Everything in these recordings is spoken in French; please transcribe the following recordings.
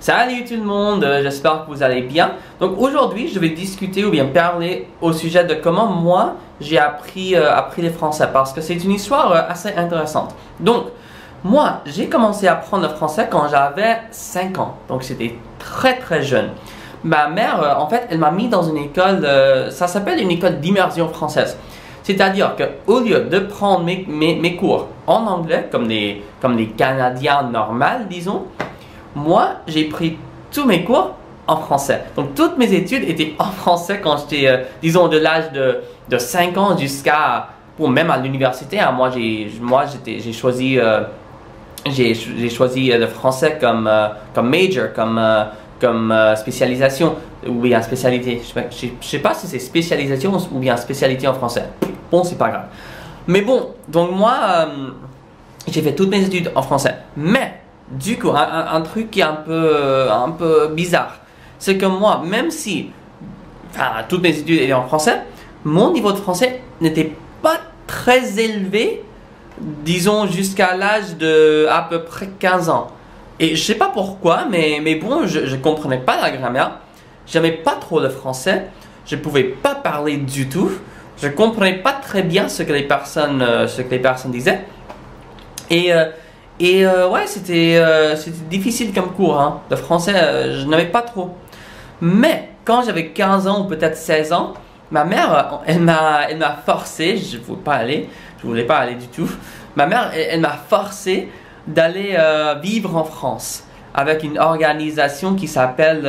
Salut tout le monde, j'espère que vous allez bien. Donc aujourd'hui, je vais discuter ou bien parler au sujet de comment moi j'ai appris le français parce que c'est une histoire assez intéressante. Donc, moi, j'ai commencé à apprendre le français quand j'avais 5 ans, donc c'était très jeune. Ma mère, en fait, elle m'a mis dans une école, ça s'appelle une école d'immersion française. C'est-à-dire qu'au lieu de prendre mes cours en anglais, comme les Canadiens normaux, disons, moi, j'ai pris tous mes cours en français. Donc, toutes mes études étaient en français quand j'étais, disons, de l'âge de 5 ans jusqu'à, ou même à l'université. Hein. Moi, j'ai choisi le français comme major, comme spécialisation, ou bien spécialité. Je sais pas si c'est spécialisation ou bien spécialité en français. Bon, c'est pas grave. Mais bon, donc moi, j'ai fait toutes mes études en français. Mais, du coup, un truc qui est un peu bizarre, c'est que moi, même si toutes mes études étaient en français, mon niveau de français n'était pas très élevé, disons jusqu'à l'âge de à peu près 15 ans. Et je sais pas pourquoi, mais bon, je comprenais pas la grammaire, j'aimais pas trop le français, je pouvais pas parler du tout, je comprenais pas très bien ce que les personnes disaient. Ouais, c'était difficile comme cours, hein. Le français, je n'avais pas trop. Mais quand j'avais 15 ans ou peut-être 16 ans, ma mère, elle m'a forcé, je voulais pas aller du tout. Ma mère, elle m'a forcé d'aller vivre en France avec une organisation qui s'appelle,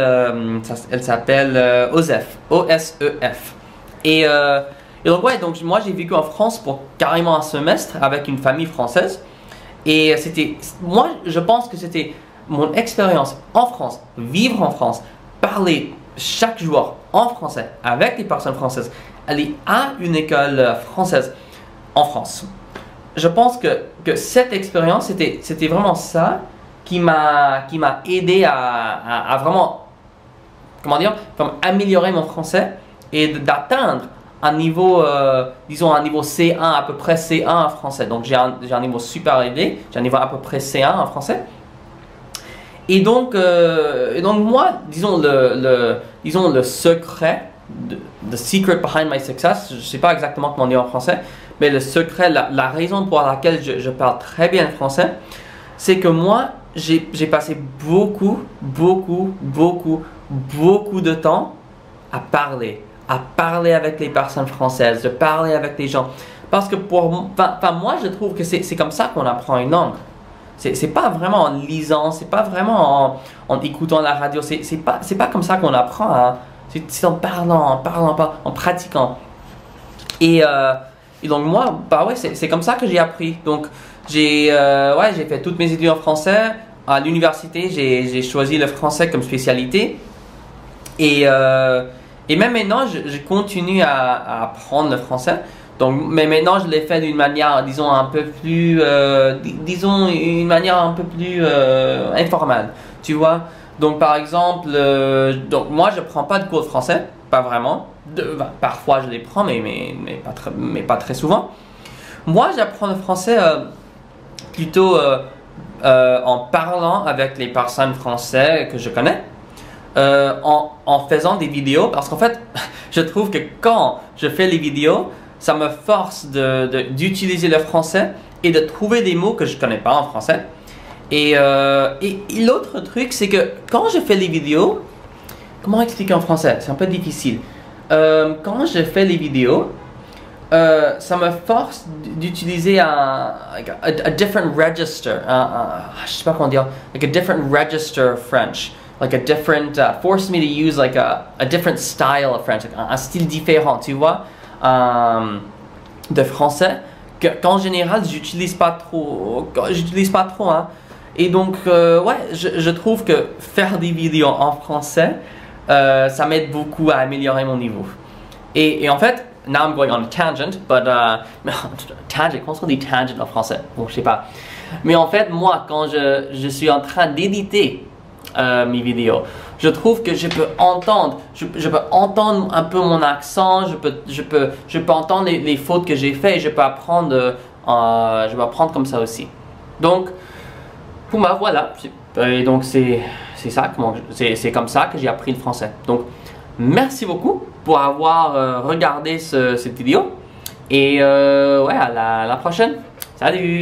OSEF, O-S-E-F. Et donc ouais, donc moi j'ai vécu en France pour carrément un semestre avec une famille française. Et moi je pense que c'était mon expérience en France, vivre en France, parler chaque jour en français avec des personnes françaises, aller à une école française en France. Je pense que cette expérience, c'était vraiment ça qui m'a aidé à vraiment, comment dire, comme améliorer mon français et d'atteindre un niveau, disons un niveau C1, à peu près C1 en français. Donc j'ai un niveau super élevé, j'ai un niveau à peu près C1 en français. Et donc moi, disons le secret, the secret behind my success, je ne sais pas exactement comment dire en français, mais le secret, la raison pour laquelle je parle très bien le français, c'est que moi, j'ai passé beaucoup de temps à parler avec les personnes françaises, de parler avec les gens. Parce que moi, je trouve que c'est comme ça qu'on apprend une langue. C'est pas vraiment en lisant, c'est pas vraiment en écoutant la radio, c'est pas comme ça qu'on apprend, hein. C'est en parlant, en pratiquant. Et donc moi, ouais, c'est comme ça que j'ai appris. Donc j'ai fait toutes mes études en français. À l'université, j'ai choisi le français comme spécialité. Et même maintenant, je continue à apprendre le français. Donc, mais maintenant, je l'ai fait d'une manière, disons, un peu plus, une manière un peu plus informelle, tu vois. Donc, par exemple, donc moi, je prends pas de cours de français, pas vraiment. Parfois, je les prends, mais pas très souvent. Moi, j'apprends le français plutôt en parlant avec les personnes françaises que je connais. En faisant des vidéos, parce qu'en fait, je trouve que quand je fais les vidéos, ça me force d'utiliser le français et de trouver des mots que je ne connais pas en français. Et l'autre truc, c'est que quand je fais les vidéos, comment expliquer en français? C'est un peu difficile. Quand je fais les vidéos, ça me force d'utiliser a different register. Je sais pas comment dire. Like a different register French. Like a different, force me to use like a different style of French, like un style différent, tu vois, de français, qu'en général, j'utilise pas trop, hein. Et donc, ouais, je trouve que faire des vidéos en français, ça m'aide beaucoup à améliorer mon niveau. Et en fait, now I'm going on a tangent, but, tangent, comment on dit tangent en français? Bon, je sais pas. Mais en fait, moi, quand je suis en train d'éditer mes vidéos, je trouve que je peux entendre un peu mon accent, je peux entendre les fautes que j'ai fait et je peux apprendre comme ça aussi. Donc pour moi, voilà, Et donc c'est ça, c'est comme ça que j'ai appris le français. Donc merci beaucoup pour avoir regardé cette vidéo. Et ouais, à la prochaine. Salut!